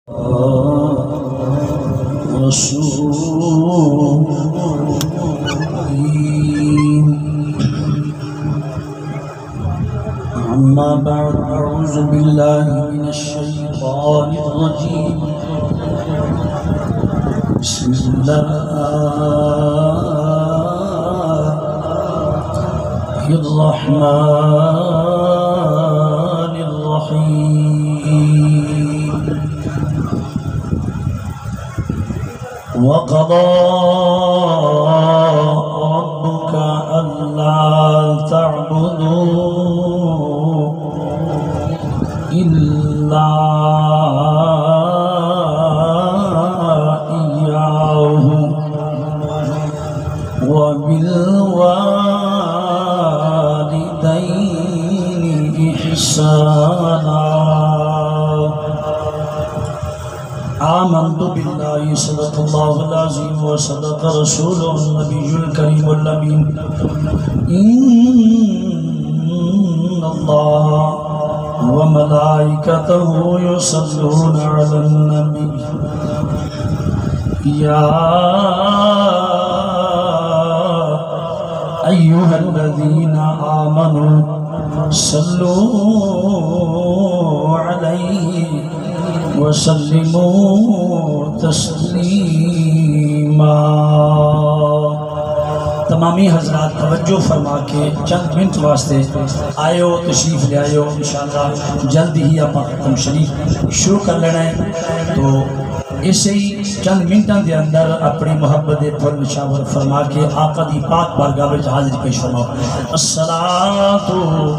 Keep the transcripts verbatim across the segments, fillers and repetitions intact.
أما بعد أعوذ بالله من الشيطان الرجيم بسم الله الرحمن الرحيم وقضى ربك ألا تعبدوا إلا إياه وبالوالدين إحسانا آمنت بالله صدق الله العظيم وصدق رسوله النبي الكريم الأمين إن الله وملائكته يصلون على النبي يا أيها الذين آمنوا صلوا عليه وسلموا تسلیما۔ تمامی حضرات توجہ فرما کے چند منٹ واسطے آئے ہو، تشریف لے آئے ہو، انشاءاللہ جلد ہی آپ ختم شریف شروع کر لینا ہے۔ تو اسے ہی چند منٹوں کے اندر اپنی محبت پر نشاور فرما کے آقا دی پاک بارگاہ وچ حاضری پیش فرماؤ۔ الصلاۃ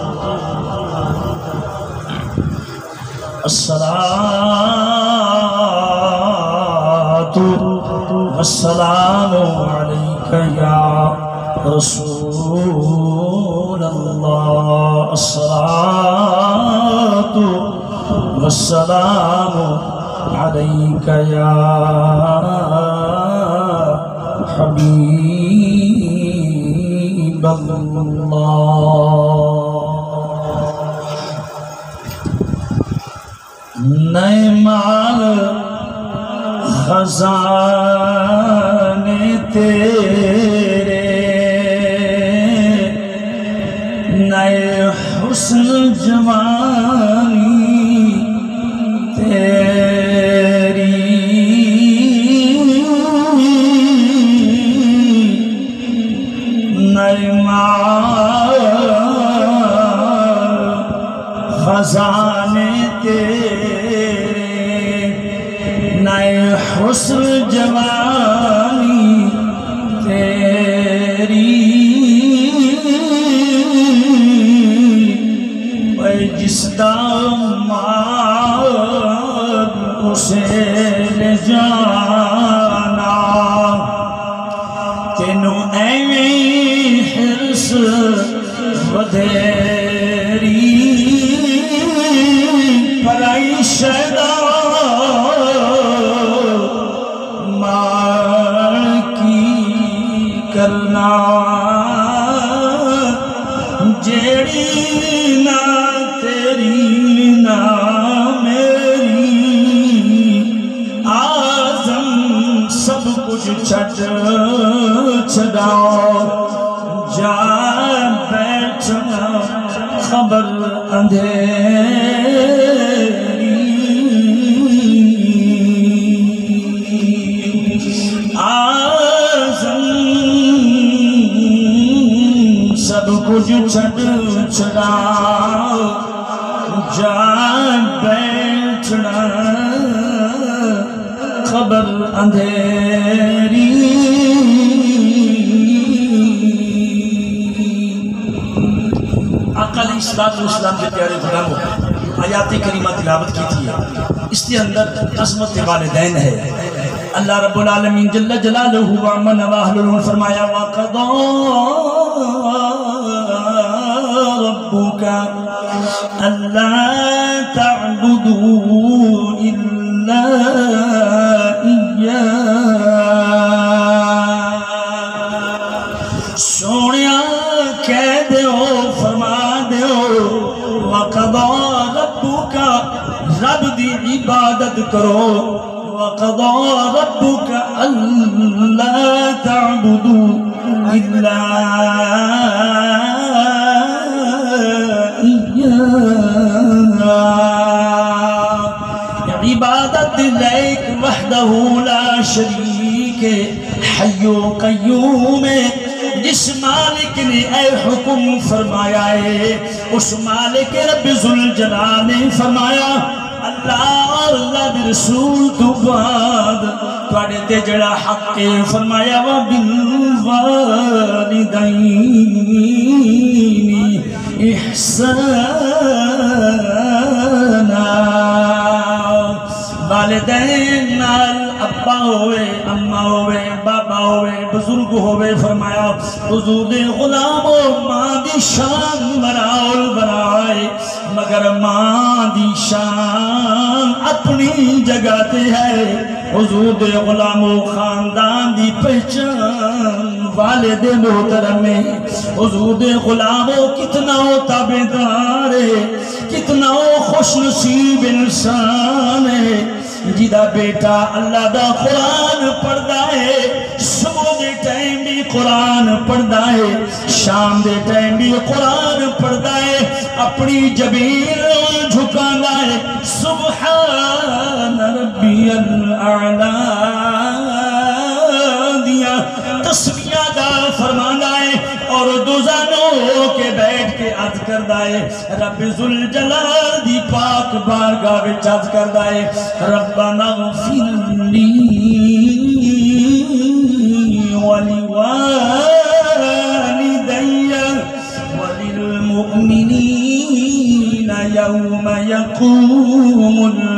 الصلاۃ والسلام علیک یا رسول اللہ، الصلاۃ والسلام علیک یا حبیب اللہ۔ نئے مال خزانے تیرے، نئے حسن جوانی تیری، نئے مال خزانے تیرے، نئے حسن جوانی تیری، اے جس دا مال اسے لے جانا، تینوں ایویں حرص ودھیری، پرائی شیدا مار کی کرنا، جیڑی نہ تیری نہ میری، آزم سب کچھ چھٹ چھڑاؤ، جا بیٹھنا خبر اندھیری، آزم سب کچھ چھٹ چھڑاؤ، جا بیٹھنا خبر اندھیری۔ آقا علیہ السلام کے پیارے غلاموں، آیات کریمہ تلاوت کی تھی، اس کے اندر عظمت والدین ہے۔ اللہ رب العالمین جل جلالہ وعمن واہلہ فرمایا وَقَضَى رَبُّكَ أَلَّا تَعْبُدُوا إِلَّا إِيَّاهُ، سونیا کہہ دیو فرما دیو وَقَضَى رَبُّكَ، رب دی عبادت کرو وَقَضَى رَبُّكَ أَلَّا تَعْبُدُوا إِلَّا إِيَّاهُ عبادت لیک وحدہ لا شریک حی و قیوم جس مالک نے اے حکم فرمایا ہے اس مالک رب ذوالجلال نے فرمایا اللہ اور اللہ دی رسول تو بعد توڑے تے جڑا حق کے فرمایا وَبِالْوَالِدَيْنِ احسانا والدین نال ابا ہوئے اماں ہوئے بابا ہوئے بزرگ ہوئے فرمایا حضور غلام و ماں دی شان براول برائے مگر ماں دی شان اپنی جگہ تے ہے حضور غلام و خاندان دی پہچان والد محترم ہے حضور غلام و کتنا ہو تابعدار ہے کتنا ہو خوش نصیب انسان ہے جیدہ بیٹا اللہ دا قرآن پڑھدا ہے صبح دے ٹائم بھی قرآن پڑھدا ہے شام دے ٹائم بھی قرآن پڑھدا ہے اپنی جبین جھکانا ہے سبحان ربی الاعلیٰ دیا تسبیح دا فرمانا ہے اور دوزانوں کے بیٹھ کے عد کردہ ہے رب ذوالجلال دی پاک بارگاہ وچ عد کردہ ہے ربنا اغفر لی ولوالدی وللمؤمنین یوم یقوم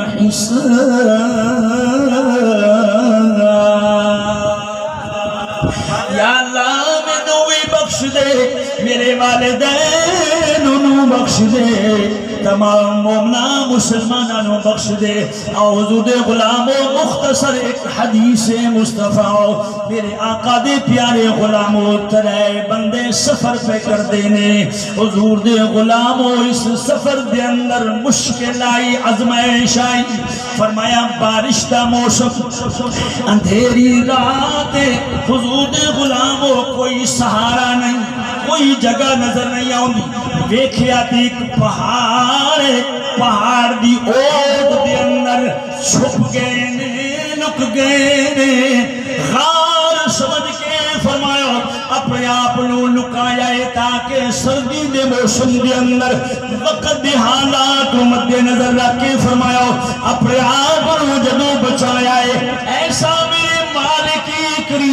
الحساب یا اللہ بخش دے میرے والدین انہوں بخش دے تمام مومنہ مسلمانوں بخش دے حضور غلام و مختصر ایک حدیث مصطفیٰ میرے آقا دے پیارے غلام و ترے بندے سفر پہ کر دینے حضور دے غلام و اس سفر دے اندر مشکل آئی عظمائش آئی فرمایا بارش دا موسم اندھیری رات حضور دے غلام و کوئی سہارا نہیں کوئی جگہ نظر نہیں آؤں ویکھیا دیکھ پہاڑ پہاڑ دی اوٹ دے اندر چھپ گئے نے لک گئے نے غار سمجھ کے فرمایا اپنے آپ نو لکایا ہے تاکہ سردی دے موسم دے اندر وقت دے حالات مد نظر رکھ کے فرمایا اپنے آپ نو جدو بچایا ہے ایسا میرے مالکی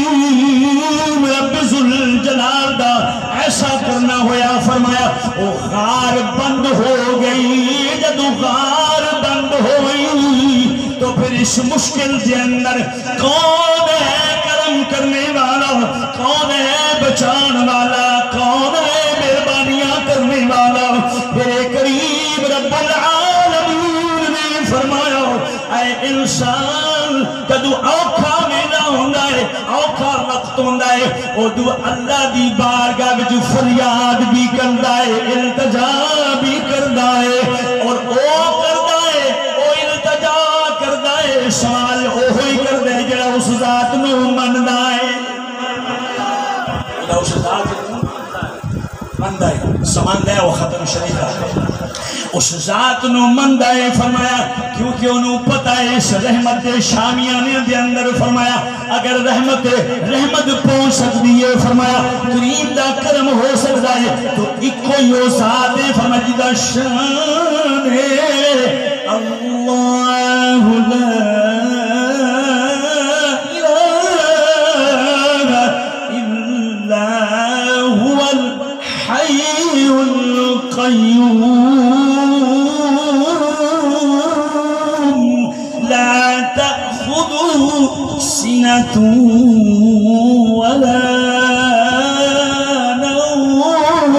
کریم رب ذوالجلال دا ایسا کرنا ہویا فرمایا وہ غار بند ہو گئی جدو غار بند ہوئی تو پھر اس مشکل دے اندر کون ہے کرم کرنے والا کون ہے بچان والا کون ہے مہربانیاں کرنے والا میرے قریب رب العالمین نے فرمایا اے انسان جدو اوکھا میرا ہوندہ ہے اوکھا وقت ہوندہ ہے او دو اللہ دی بارگاہ میں جو فریاد بھی کردہ ہے التجا بھی کردہ ہے اور او کردہ ہے او التجا کردہ ہے سوال او ہوئی کردہ ہے جڑا اس ذات میں مندہ ہے جڑا اس ذات میں مندہ ہے سمندہ ہے وہ ختم شریف ہے اس ذات نو مندہ ہے فرمایا کیونکہ انہوں پتہ ہے اس رحمت شامیانے دے اندر فرمایا اگر رحمت رحمت پہنچ سکتی ہے فرمایا کریم دا کرم ہو سکتا ہے تو ایک کوئی ہو ذات ہے فرمایا جدہ شان ہے اللہ لا الہ الا هو الحی القیوم سِنَةٌ وَلَا نَوْمٌ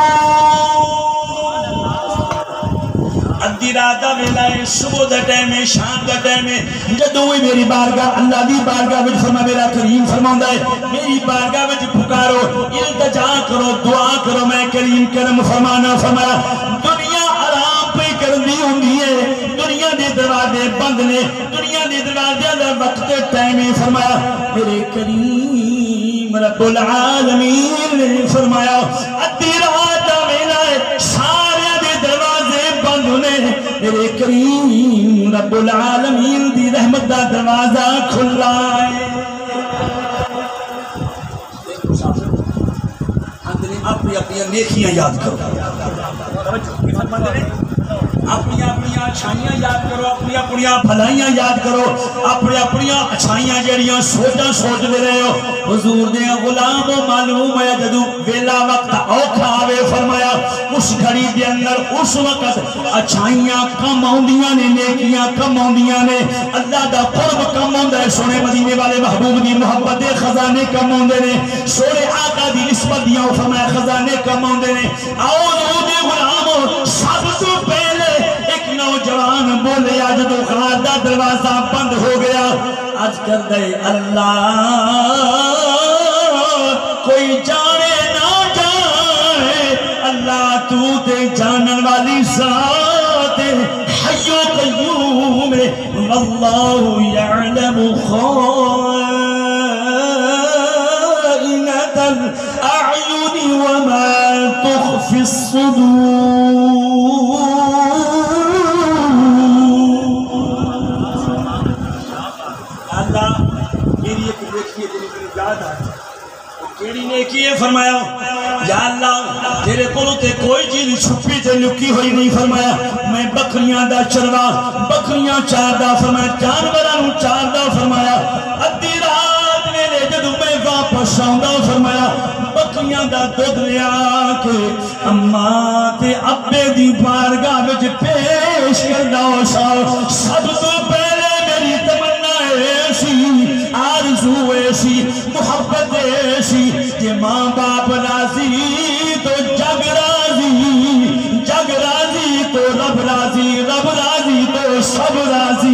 ادھی راتہ ویلائے صبح دا ٹائم ہے شام دا ٹائم ہے جدو ہوئی میری بارگاہ اللہ دی بارگاہ وچ فرما میرا کریم فرماؤں ہے میری بارگاہ وچ پکارو التجا کرو دعا کرو میں کریم کرم فرمانا فرمایا دنیا آرام پہ کر دی ہوں ہے دنیا دے دروازے بند نے دنیا دے دروازے دا وقت ٹائم فرمایا میرے کریم رب العالمین نے فرمایا ادھی رات دا ویلا ہے سارے دے دروازے بند نے میرے کریم رب العالمین دی رحمت دا دروازہ کھلا ہے اپنی اپنی نیکیاں یاد کرو اپنی اپنی اچھائیاں یاد کرو اپنی اپنی بھلائیاں یاد کرو اپنی اپنی اچھائیاں جڑیاں سوچاں سوچ دے رہے ہو حضور دے غلام و معلوم ہے جدو ویلا وقت اوکھا آوے فرمایا اس گھڑی دے اندر اس وقت اچھائیاں کم آؤندیاں نے نیکیاں کم آؤندیاں نے اللہ دا قرب کم آؤندا ہے سونے مدینے والے محبوب دی محبت دے خزانے کم آؤندے نے سونے آقا دی نسبت دیاں فرمایا خزانے کم آؤندے نے آؤ حضور دے غلام سب تو پہلے ایک نوجوان بولے آج تو غار دا دروازہ بند ہو گیا آج کر دے اللہ کوئی جانے نہ جانے اللہ تو تے جانن والی ذات حی و قیوم واللہ یعلم خائنۃ الاعین وما تخفی الصدور کیڑی نیکی ہے فرمایا یا اللہ تیرے کولوں تے کوئی چیز چھپی تے لکی ہوئی نہیں فرمایا میں بکریاں دا چروا بکریاں چار دا فرمایا جانوراں نوں چار دا فرمایا ادھی رات ویلے جدوں میں واپس آوندا فرمایا بکریاں دا دودھ لیا کے اماں تے ابے دی بارگاہ وچ پیش کردا سا سب تو پہلے میری تمنا ایسی آرزو ایسی محبت ایسی کہ ماں باپ راضی تو جگ راضی جگ راضی تو رب راضی رب راضی تو سب راضی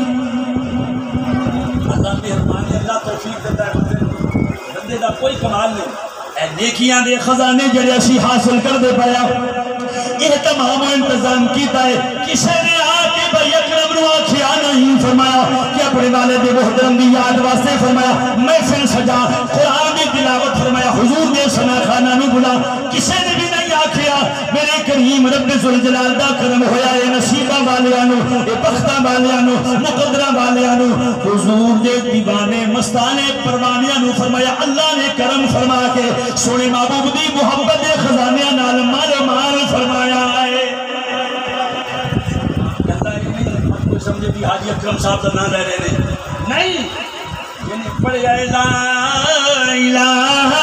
اللہ مہربانی اللہ توفیق دیتا ہے بندے دا کوئی کمال نہیں اے نیکیاں دے خزانے جڑے اسی حاصل کر دے پایا یہ تمام انتظام کیتا ہے کسے نے آ کے بھائی اکرم نو آکھیا نہیں فرمایا کہ اپنے والد محترم دی یاد واسطے فرمایا محفل سجا قرآن دی تلاوت فرمایا حضور دے ثنا خانہ نو بلا کسے نے بھی نہیں آکھیا میرے کریم رب ذوالجلال دا کرم ہویا ہے نصیبہ والیاں نو اے بختہ والیاں نو مقدرہ والیاں نو حضور دے دیوانے مستانے پروانیاں نو فرمایا اللہ نے کرم فرما کے سونے محبوب دی محبت دے خزانیاں نال مال مال فرمایا ہے سمجھے بھی حاجی اکرم صاحب کا نام لے رہے نہیں یعنی پڑھے لا الہ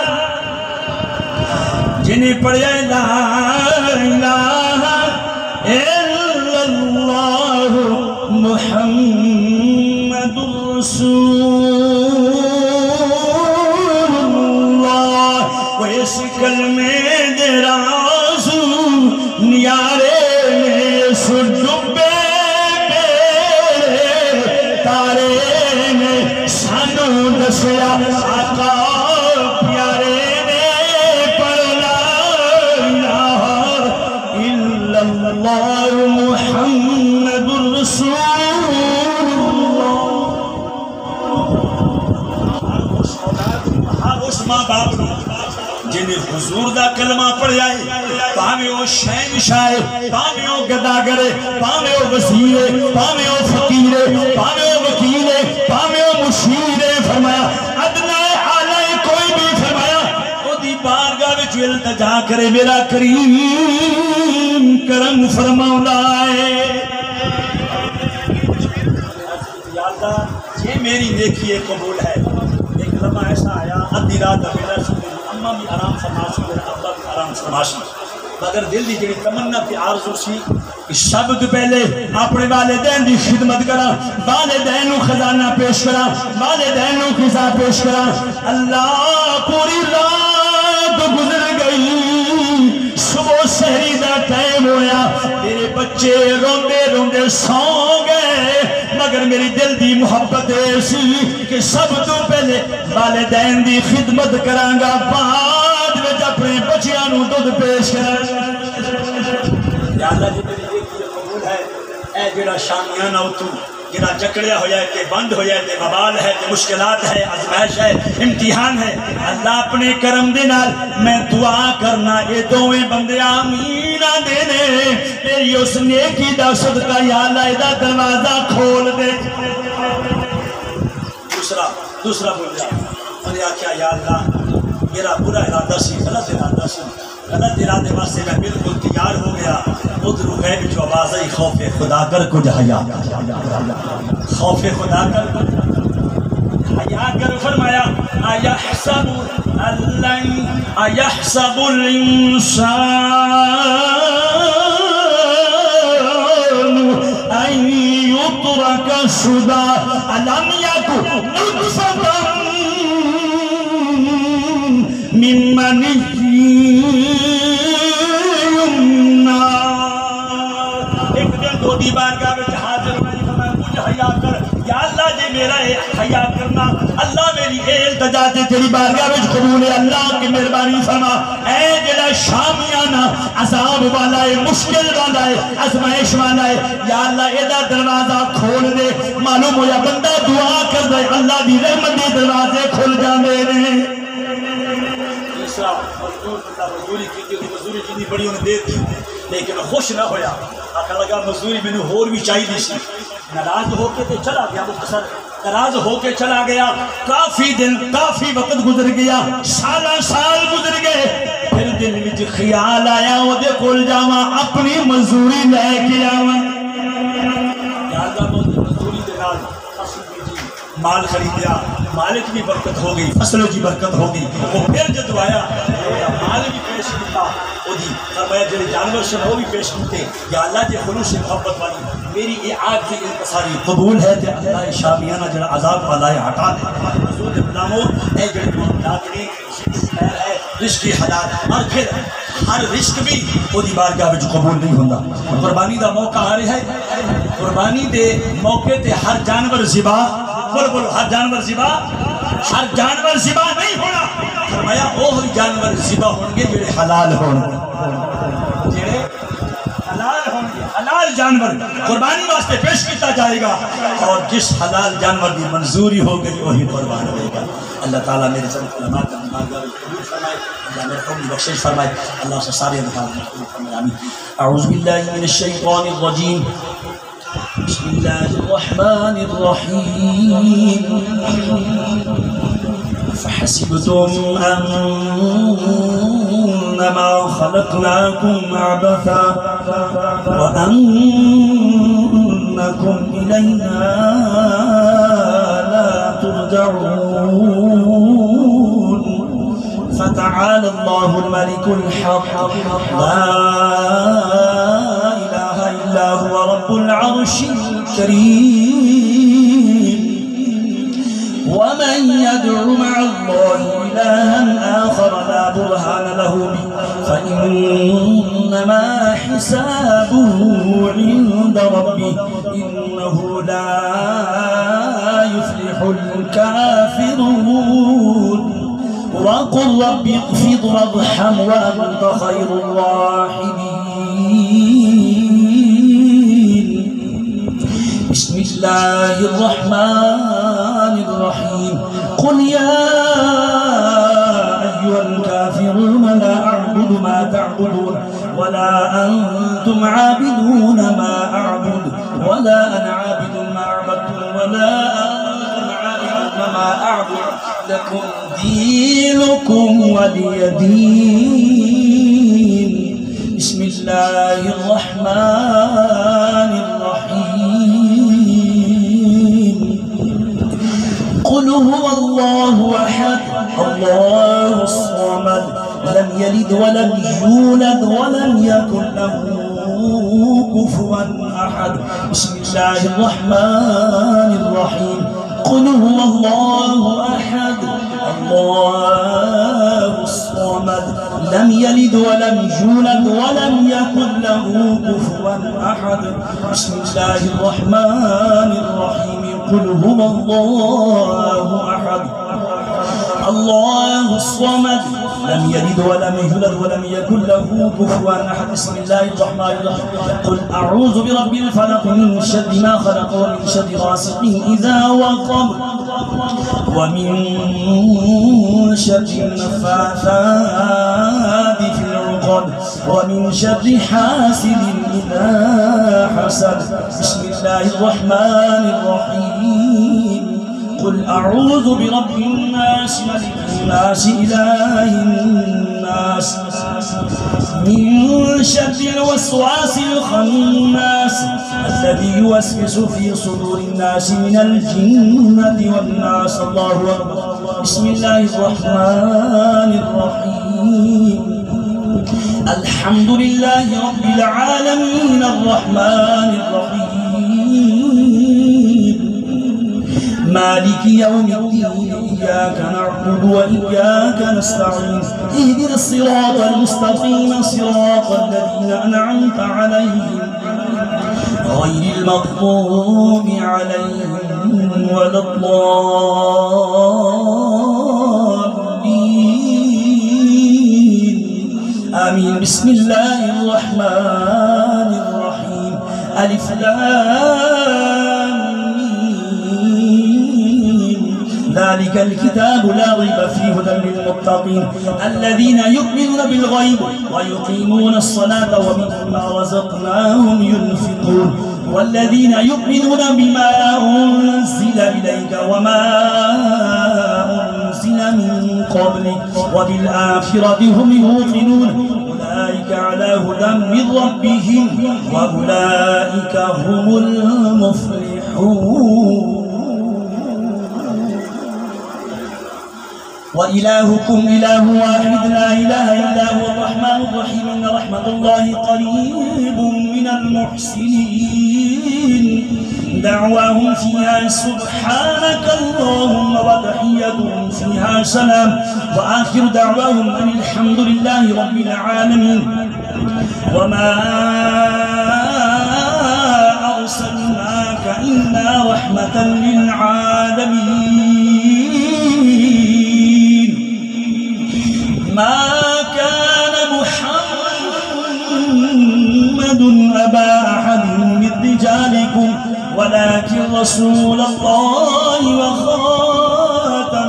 جنہیں پڑھے لا الہ الا اللہ محمد رسول اللہ وہ اس کلمے دے رازو نیارے میں سڈبے تارے نے سانو دسیا آقا پیارے نے پڑھ لا الہ الا اللہ محمد رسول اللہ اس ماں باپ جنہیں حضور دا کلمہ پڑھ جائے پاویں او شہنشاہ پاویں او گداگر پاویں او وزیر پاویں او فقیر پاویں او وکیل پاویں او مشیر فرمایا ادنا اعلی کوئی بھی فرمایا او دی بارگاہ وچ التجا کرے میرا کریم کرم فرماؤندا ہے یا اللہ یہ میری نیکی ہے قبول ہے ایک لمحہ ایسا آیا ادھی رات میرا اماں بھی آرام فرماشی میرا ابا بھی آرام فرماشی مگر دل دی جڑی تمنا تے آرزو سی کہ سب تو پہلے اپنے والدین دی خدمت کرا والدین نو خزانہ پیش کرا والدین نو خزا پیش کرا اللہ پوری رات گزر گئی صبح سحری دا ٹائم ہویا میرے بچے روندے روندے سو گئے مگر میری دل دی محبت ایسی کہ سب تو پہلے والدین دی خدمت کرانگا بعد وچ اپنے بچیاں نو دودھ پیش کراں یا اللہ جی میری نیکی قبول ہے اے جڑا شامیانہ اتو جڑا جکڑیا ہو جائے تے بند ہو جائے تے وبال ہے تے مشکلات ہے آزمائش ہے امتحان ہے اللہ اپنے کرم دے نال میں دعا کرنا اے دوویں بندے آمین دینے تیری اس نیکی دا صدقہ یا اللہ دا دروازہ کھول دے دوسرا دوسرا بول جا انہیں آکھیا یا اللہ میرا برا ارادہ سی غلط ارادہ سی غلط ارادے واسطے میں بالکل تیار ہو گیا ادھر غیب جو آواز آئی خوف خدا کر کچھ حیا خوف خدا کر حیا کر فرمایا ایحسب اللن ایحسب الانسان ان یترک سدی الم یکن نطفة من منی یمنا ایک دن دو دی بارگاہ میں حاضر میں کچھ حیا کر یا اللہ جی میرا حیا کرنا اللہ میری اے التجا تے تیری بارگاہ میں قبول ہے اللہ کی مہربانی فرما اے جڑا شامیانہ عذاب والا ہے مشکل والا ہے آزمائش والا ہے یا اللہ اے دا دروازہ کھول دے معلوم ہویا بندہ دعا کر دے اللہ دی رحمت دے دروازے کھل جاندے نے تیسرا مزدور بندہ مزدوری کی تھی مزدوری کی بڑی انہیں دے تھی لیکن خوش نہ ہویا آخر لگا مزدوری میں نے اور بھی چاہیے سی ناراض ہو کے تے چلا گیا مختصر ناراض ہو کے چلا گیا کافی دن کافی وقت گزر گیا سالہ سال گزر گئے پھر دل وچ خیال آیا وہ دے کول جاواں اپنی مزدوری لے کے آواں یا اللہ مزدوری دے نال مال خریدیا مالک بھی برکت ہو گئی فصلوں کی برکت ہو گئی وہ پھر جدو آیا مال بھی پیش کیتا وہ دی فرمایا جڑے جانور سے وہ بھی پیش کیتے یا اللہ جے خلوص محبت والی میری یہ آگ کی انتصاری قبول ہے تے اللہ شامیانہ جڑا عذاب والا ہے ہٹا دے حضور غلامو اے جڑے لاکڑی ہے رزق حلال اور پھر ہر رزق بھی وہ دی بارگاہ وچ قبول نہیں ہوندا قربانی دا موقع آ رہا ہے قربانی دے موقع تے ہر جانور ذبح بولو بولو ہر جانور ذبح ہر جانور ذبح نہیں ہونا فرمایا وہ جانور ذبح ہوں گے جڑے حلال ہوں گے جڑے حلال ہوں گے حلال جانور قربانی واسطے پیش کیتا جائے گا اور جس حلال جانور کی منظوری ہو گئی وہی قربان ہوئے گا اللہ تعالیٰ میرے سب علماء کا قبول فرمائے اللہ میرے قوم بخشش فرمائے اللہ سے سارے قبول فرمائے آمین اعوذ باللہ من الشیطان الرجیم بسم الله الرحمن الرحيم فحسبتم أنما خلقناكم عبثا وأنكم إلينا لا ترجعون فتعالى الله الملك الحق لا إله إلا هو رب العرش الكريم ومن يدع مع الله إلها آخر لا برهان له به فإنما حسابه عند ربه إنه لا يفلح الكافرون وقل رب اغفر وارحم وأنت خير الراحمين بسم الله الرحمن الرحيم قل يا أيها الكافرون لا أعبد ما تعبدون ولا أنتم عابدون ما أعبد ولا أنا عابد ما عبدتم ولا أنتم عابدون ما أعبد لكم دينكم ولي دين بسم الله الرحمن الرحيم قل هو الله أحد الله الصمد لم يلد ولم يولد ولم يكن له كفوا أحد بسم الله الرحمن الرحيم قل هو الله أحد الله الصمد لم يلد ولم يولد ولم يكن له كفوا أحد بسم الله الرحمن الرحيم قل هو الله أحد الله الصمد لم يلد ولم يولد ولم يكن له كفوا أحد. بسم الله الرحمن الرحيم. قل أعوذ برب الفلق من شر ما خلق ومن شر غاسق إذا وقب ومن شر النفاثات في العقد ومن شر حاسد إذا حسد. بسم الله الرحمن الرحيم. قل أعوذ برب الناس ملك الناس إله الناس من شر الوسواس الخناس الذي يوسوس في صدور الناس من الجنة والناس. الله أكبر. بسم الله الرحمن الرحيم. الحمد لله رب العالمين الرحمن الرحيم مالك يوم الدين إياك نعبد وإياك نستعين اهدنا الصراط المستقيم صراط الذين أنعمت عليهم غير المغضوب عليهم ولا الضالين آمين. بسم الله الرحمن الرحيم. ألف لام ذلك الكتاب لا ريب فيه هدى للمتقين الذين يؤمنون بالغيب ويقيمون الصلاة ومما رزقناهم ينفقون والذين يؤمنون بما أنزل إليك وما أنزل من قبلك وبالآخرة هم يوقنون أولئك على هدى من ربهم وأولئك هم المفلحون. وإلهكم إله واحد لا إله إلا هو الرحمن الرحيم. إن رحمة الله قريب من المحسنين. دعواهم فيها سبحانك اللهم وتحيتهم فيها سلام وآخر دعواهم أن الحمد لله رب العالمين. وما أرسلناك إلا رحمة للعالمين. ما كان محمد أبا أحد من رجالكم ولكن رسول الله وخاتم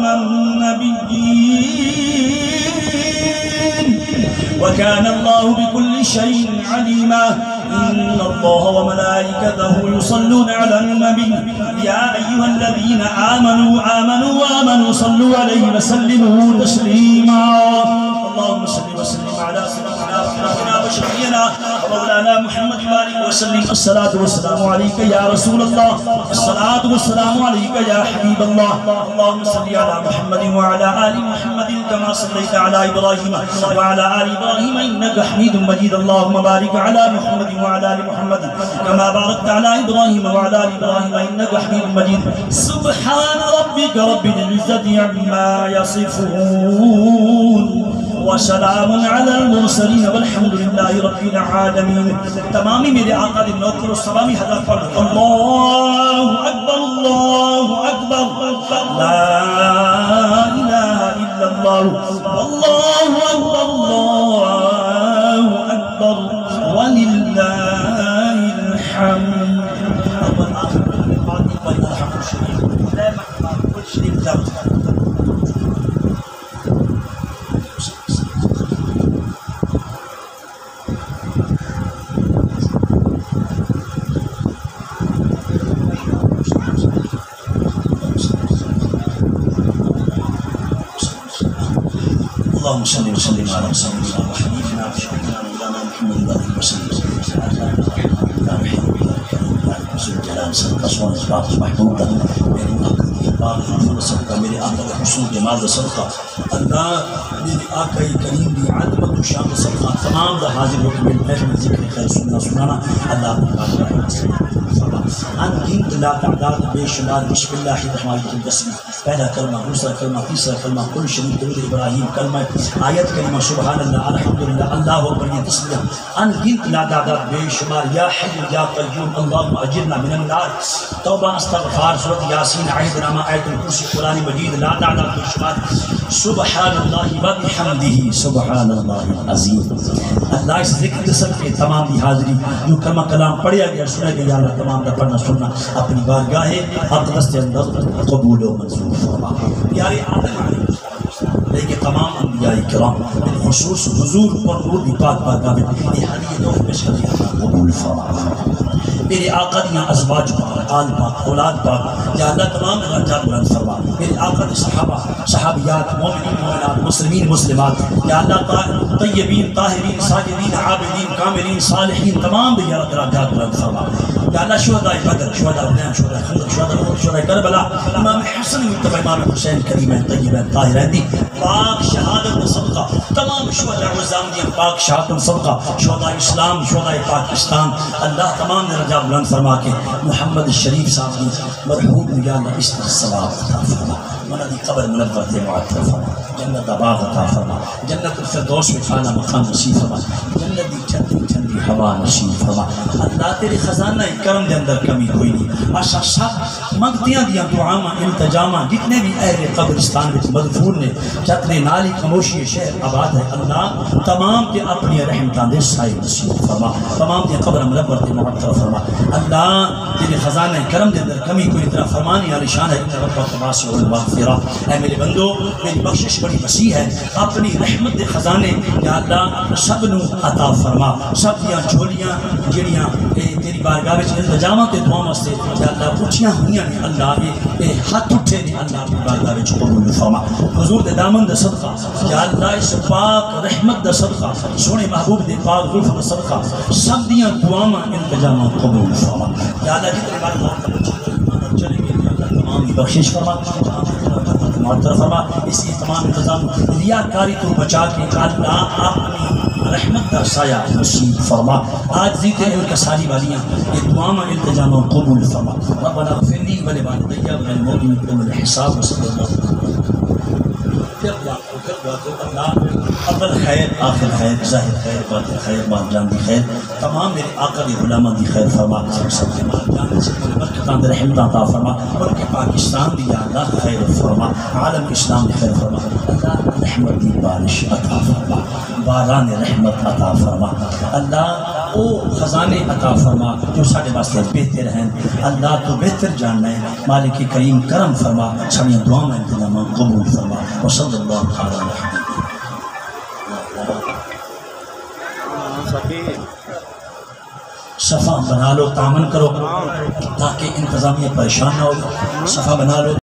النبيين وكان الله بكل شيء عليما. إن الله وملائكته يصلون على النبي يا أيها الذين آمنوا آمنوا وآمنوا صلوا عليه وسلموا تسليما. اللهم صل وسلم على سيدنا ونبينا وشفيعنا ومولانا محمد وآله وسلم. الصلاة والسلام عليك يا رسول الله. الصلاة والسلام عليك يا حبيب الله. اللهم صل على محمد وعلى آل محمد كما صليت على إبراهيم وعلى آل إبراهيم إنك حميد مجيد. اللهم بارك على محمد وعلى آل محمد كما باركت على إبراهيم وعلى آل إبراهيم إنك حميد مجيد. سبحان ربك رب العزة عما يصفون وسلام على المرسلين والحمد لله رب العالمين. تمامی میرے آقا دے نوکر و سلامی حضرت پڑھ اللہ اکبر اللہ اکبر لا الہ الا اللہ واللہ اکبر اللہ اکبر وللہ الحمد. اول آخر بعد ایک الحمد شریف لا محمد کل شریف ذات اللهم صل وسلم على سيدنا وحبيبنا وشفيعنا مولانا محمد وآله وسلم. میرے آقا کا حسن جمال کا صدقہ اللہ میرے آقا کریم کی عظمت و شان کا صدقہ تمام دا حاضر ہو کے میرے محفل ذکر خیر سننا سنانا اللہ اپنی بات کرنا. فرما ان گنت لا تعداد بے شمار بسم اللہ الرحمن الرحیم پہلا کلمہ دوسرا کلمہ تیسرا کلمہ کل شریف درود ابراہیم کلمہ آیت کلمہ سبحان اللہ الحمدللہ اللہ اکبر یہ تسبیح ان گنت لا تعداد بے شمار یا حی یا قیوم اللہم اجرنا من النار توبہ استغفار سورۃ یاسین آیت نامہ آیت الکرسی قرآن مجید لا تعداد بے شمار سبحان اللہ و بحمدہ سبحان اللہ العظیم اللہ اس ذکر سب کے تمام دی حاضری جو کلمہ کلام پڑھیا گیا سنا گیا اللہ تمام دا پڑھنا سننا اپنی بارگاہ اقدس کے اندر قبول و منظور فرما پیارے آدم علیہ السلام لیکن تمام انبیاء کرام خصوص حضور پر نور دی پاک بارگاہ میں یہ حدیث دو پیش کر دیا قبول فرما میرے آقا دیاں ازواج پاک آل پاک اولاد پاک یا اللہ تمام درجات بلند فرما میرے آقا دی صحابہ صحابیات مومنین مومنات مسلمین مسلمات یا اللہ طیبین طاہرین ساجدین عابدین کاملین صالحین تمام دیار درجات بلند فرما یا اللہ شہداء بدر شہداء حنین شہداء خندق شہداء احد شہداء کربلا امام حسن متبع امام حسین کریمین طیبین طاہرین دی پاک شہادت صدقہ تمام شہداء وزام دیا پاک شہادت صدقہ شہداء اسلام شہداء پاکستان اللہ تمام درجات بلند فرما کے محمد شریف صاحب کی مرحوم یا اللہ اس طرح ثواب عطا فرما منہ دی قبر منور دے معطر فرما جنت باغ عطا فرما جنت الفردوس میں اعلیٰ مقام نصیب فرما جنت دی ٹھنڈی ٹھنڈی ہوا نصیب فرما اللہ تیرے خزانہ کرم دے اندر کمی کوئی نہیں آشا سب منگتیاں دیاں دعاواں التجاماں جتنے بھی اہل قبرستان وچ مدفون نے چتنے نالی خاموشی شہر آباد ہے اللہ تمام کے اپنی رحمتاں دے سائے نصیب فرما تمام کے قبر منور دے معطر فرما اللہ تیرے خزانہ کرم دے اندر کمی کوئی طرح فرمانی علی شان ہے ان رب واسع المغفرہ اے میرے بندو میری بخشش بڑی وسیع ہے اپنی رحمت دے خزانے یا اللہ سب نو عطا فرما سب دیاں جھولیاں جڑیاں تیری بارگاہ وچ التجاماں تے دعاواں واسطے یا اللہ اٹھیاں ہوئیاں نے اللہ اے ہاتھ اٹھے نے اللہ اپنی بارگاہ وچ قبول فرما حضور دے دامن دا صدقہ یا اللہ اس پاک رحمت دا صدقہ سونے محبوب دے پاک زلف دا صدقہ سب دیاں دعاواں التجاماں قبول فرما یا اللہ جتنے بار چلے گئے اللہ تمام بخشش فرما معطر فرما اسی تمام انتظام ریاکاری کو بچا کے اللہ اپنی رحمت کا سایہ نصیب فرما آج زیتے ہیں ان کا ساری والیاں یہ دعاما التجامہ قبول فرما ربنا اغفر لی ولوالدی وللمؤمنین یوم الحساب وصلی اللہ پھر دعا کو پھر دعا کو اللہ اول خیر آخر خیر ظاہر خیر باطن خیر بات جان دی خیر تمام میرے آقا دی غلامہ دی خیر فرما سب کے مال جان سے برکتان دی رحمت عطا فرما اور کہ پاکستان دی یا اللہ خیر فرما عالم اسلام دی خیر فرما اللہ رحمت دی بارش عطا فرما باران رحمت عطا فرما اللہ او خزانے عطا فرما جو ساڑھے واسطے بہتر ہیں اللہ تو بہتر جاننا ہے مالک کریم کرم فرما ساڑھے دعا میں انتظام قبول فرما وصلی اللہ علیہ وسلم صفحہ بنا لو تامن کرو تاکہ انتظامیہ پریشان نہ ہو صفحہ بنا لو